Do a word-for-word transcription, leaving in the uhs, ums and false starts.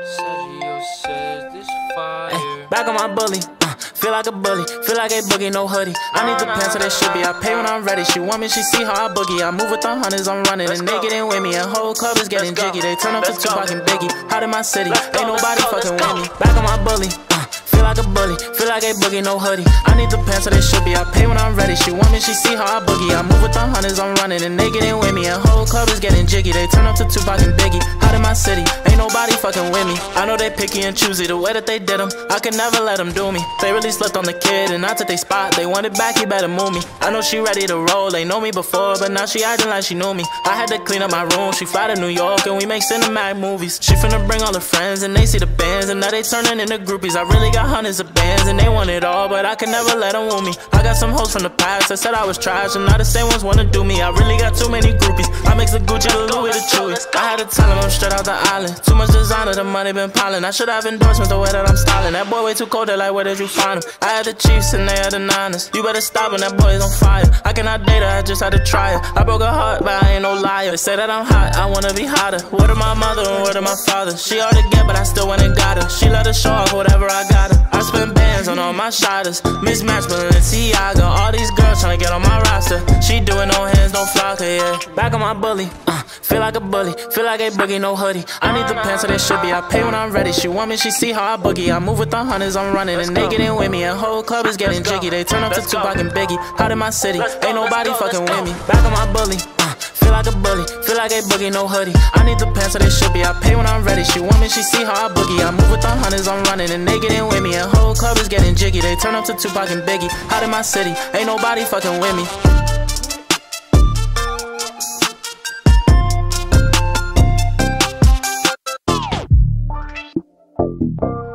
Sergio says this fire. Ay, back on my bully, uh, feel like a bully, feel like a boogie, no hoodie. I need the pants so they should be. I pay when I'm ready. She want me, she see how I boogie. I move with the hunters, I'm running, and they get in with me. And whole club is getting jiggy. They turn up to Tupac and Biggie. Hot in my city, ain't nobody fucking with me. Back on my bully, uh, feel like a bully, feel like a boogie, no hoodie. I need the pants so they should be. I pay when I'm ready. She want me, she see how I boogie. I move with the hunters, I'm running, and they get in with me. And whole club is getting jiggy. They turn up to Tupac and Biggie. Hot in my city, ain't nobody fucking with me. I know they picky and choosy, the way that they did them, I could never let them do me. They really slipped on the kid and I took they spot. They want it back, he better move me. I know she ready to roll, they know me before, but now she acting like she knew me. I had to clean up my room, she fly to New York and we make cinematic movies. She finna bring all her friends and they see the bands, and now they turning into groupies. I really got hundreds of bands and they want it all, but I could never let them woo me. I got some hoes from the past that said I was trash, and now the same ones wanna do me. I really got too many groupies. I mix the Gucci, the Louis, the Chewy. I had to tell them I'm straight out the island. Too much designer, the money been piling. I should have endorsements the way that I'm styling. That boy way too cold, they like, where did you find him? I had the Chiefs and they had the Niners. You better stop when that boy is on fire. I cannot date her, I just had to try her. I broke her heart, but I ain't no liar. They say that I'm hot, I wanna be hotter. Word of my mother and word of my father. She hard to get, but I still went and got her. She let her show off whatever I got her. I spend bands on all my shotters. Mismatch Balenciaga. All these girls tryna get on my roster. She doing no hands, no flocker, yeah. Back on my bully, uh, feel like a bully, feel like a boogie, no hoodie. I need the pants so they should be. I pay when I'm ready. She want me, she see how I boogie. I move with the hunters, I'm running, and they get in with me. And whole club is getting jiggy. They turn up to Tupac and Biggie. Hot in my city, ain't nobody fucking with me. Back on my bully, uh, feel like a bully, feel like a boogie, no hoodie. I need the pants so they should be. I pay when I'm ready. She want me, she see how I boogie. I move with the hunters, I'm running, and they get in with me. And whole club is getting jiggy. They turn up to Tupac and Biggie. Hot in my city, ain't nobody fucking with me.